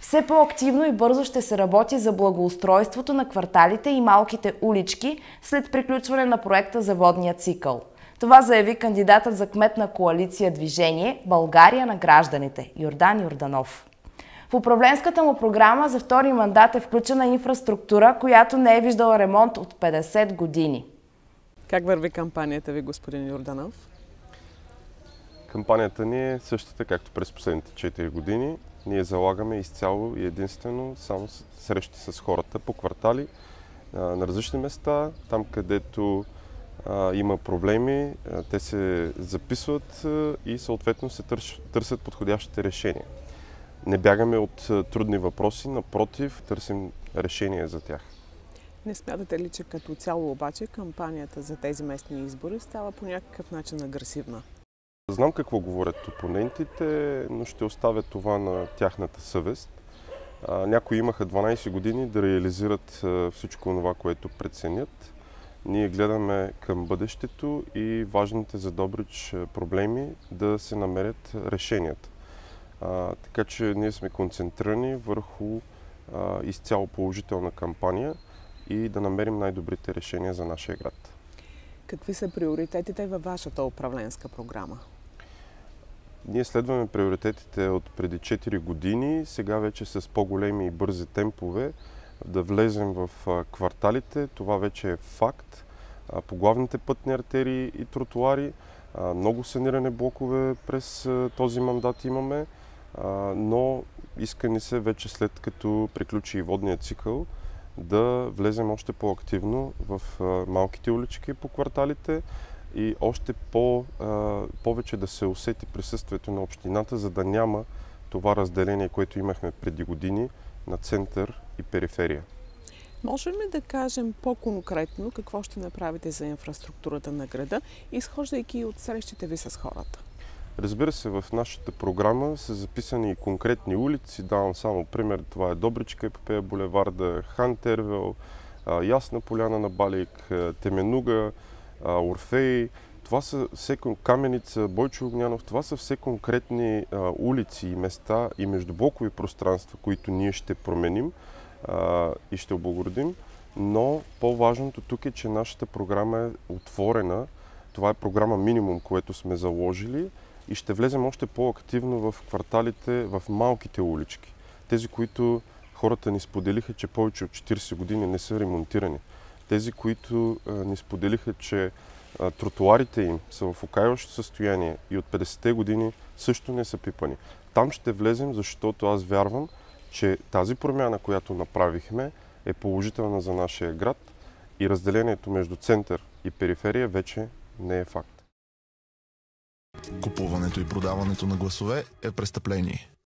Все по-активно и бързо ще се работи за благоустройството на кварталите и малките улички след приключване на проекта за водния цикъл. Това заяви кандидатът за кмет на коалиция Движение България на гражданите Йордан Йорданов. В управленската му програма за втори мандат е включена инфраструктура, която не е виждала ремонт от 50 години. Как върви кампанията ви, господин Йорданов? Кампанията ни е същата, както през последните 4 години. Ние залагаме изцяло и единствено само срещи с хората по квартали, на различни места, там където има проблеми, те се записват и съответно се търсят подходящите решения. Не бягаме от трудни въпроси, напротив, търсим решения за тях. Не смятате ли, че като цяло обаче кампанията за тези местни избори става по някакъв начин агресивна? Знам какво говорят опонентите, но ще оставя това на тяхната съвест. Някои имаха 12 години да реализират всичко това, което преценят. Ние гледаме към бъдещето и важните за Добрич проблеми да се намерят решенията. Така че ние сме концентрирани върху изцяло положителна кампания и да намерим най-добрите решения за нашия град. Какви са приоритетите във вашата управленска програма? Ние следваме приоритетите от преди 4 години, сега вече с по-големи и бързи темпове да влезем в кварталите. Това вече е факт. По главните пътни артерии и тротуари много саниране блокове през този мандат имаме, но иска ни се вече след като приключи и водния цикъл да влезем още по-активно в малките улички по кварталите и още повече да се усети присъствието на общината, за да няма това разделение, което имахме преди години на център и периферия. Можем ли да кажем по-конкретно какво ще направите за инфраструктурата на града, изхождайки от срещите ви с хората? Разбира се, в нашата програма са записани и конкретни улици. Давам само пример. Това е Добричка, Епопея булеварда, Хан Тервел, Ясна поляна на Балик, Теменуга, Орфей. Това са все Каменица, Бойчо Огнянов. Това са все конкретни улици и места и междублокови пространства, които ние ще променим и ще облагородим. Но по-важното тук е, че нашата програма е отворена. Това е програма минимум, което сме заложили и ще влезем още по-активно в кварталите, в малките улички. Тези, които хората ни споделиха, че повече от 40 години не са ремонтирани. Тези, които ни споделиха, че тротуарите им са в окайващо състояние и от 50-те години също не са пипани. Там ще влезем, защото аз вярвам, че тази промяна, която направихме, е положителна за нашия град и разделението между център и периферия вече не е факт. Купуването и продаването на гласове е престъпление.